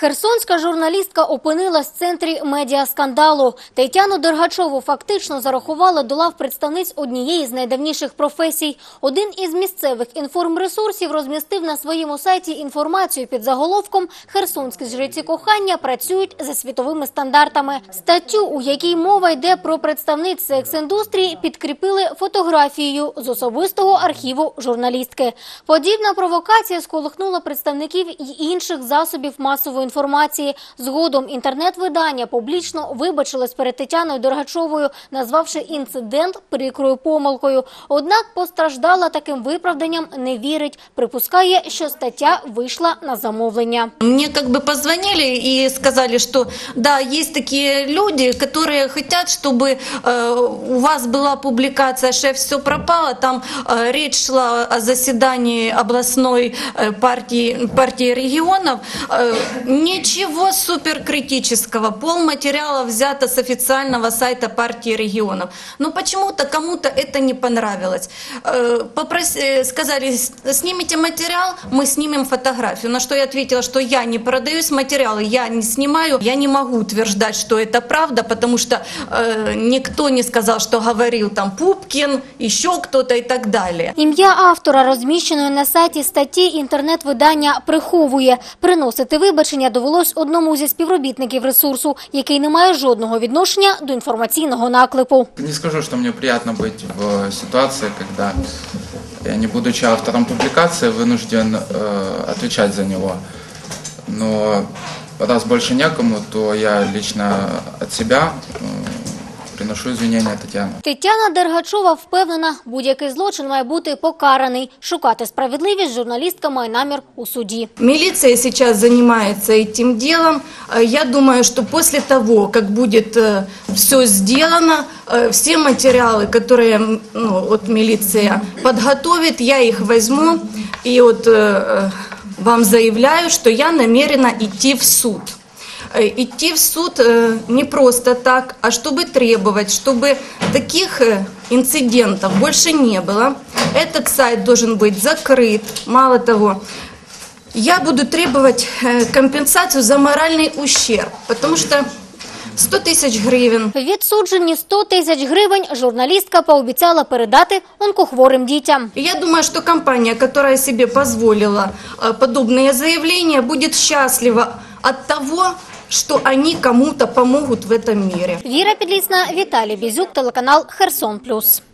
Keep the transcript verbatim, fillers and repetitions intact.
Херсонська журналістка опинилась в центрі медіаскандалу. Тетяну Дергачову фактично зарахували до лав представниць однієї з найдавніших професій. Один із місцевих інформресурсів розмістив на своєму сайті інформацію під заголовком «Херсонські жриці кохання працюють за світовими стандартами». Статтю, у якій мова йде про представниць секс-індустрії, підкріпили фотографією з особистого архіву журналістки. Подібна провокація сколихнула представників й інших засобів масової інформації. Згодом інтернет-видання публічно вибачилось перед Тетяною Дергачовою, назвавши інцидент прикрою помилкою. Однак постраждала таким виправданням не вірить. Припускає, що стаття вийшла на замовлення. Мне как бы позвонили и сказали, что да, есть такие люди, которые хотят, чтобы э, у вас была публикация «Шеф, все пропало». Там э, речь шла о заседании областной э, партии, партии регионов. Э, ничего суперкритического. Полматериала взято с официального сайта партии регионов. Но почему-то кому-то это не понравилось. Э, попроси, сказали, снимите материал, мы снимем фотографию. На что я ответила, что я не продаюсь материалы, я не снимаю. Я не могу утверждать, что это правда, потому что э, никто не сказал, что говорил там Пупкин, еще кто-то и так далее. Ім'я автора, розміщеної на сайті статті, інтернет-видання приховує. Приносити вибачення довелось одному зі співробітників ресурсу, який не має жодного відношення до інформаційного наклепу. Не скажу, что мне приятно быть в ситуации, когда я, не будучи автором публикации, вынужден э, отвечать за него. Но раз больше некому, то я лично от себя э, приношу извинения Тетяне. Тетяна Дергачова впевнена, будь-який злочин має бути покараний. Шукати справедливість журналістка має намір у суді. Милиция сейчас занимается этим делом. Я думаю, что после того, как будет все сделано, все материалы, которые ну, вот милиция подготовит, я их возьму и вот вам заявляю, что я намерена идти в суд. Идти в суд не просто так, а чтобы требовать, чтобы таких инцидентов больше не было. Этот сайт должен быть закрыт. Мало того, я буду требовать компенсацию за моральный ущерб, потому что сто тисяч гривень. Відсуджені сто тисяч гривень журналістка пообіцяла передати онкохворим дітям. Я думаю, что компания, которая себе позволила подобные заявления, будет счастлива от того, что они кому-то помогут в этом мире. Віра Підлісна, Віталій Бізюк, телеканал Херсон Плюс.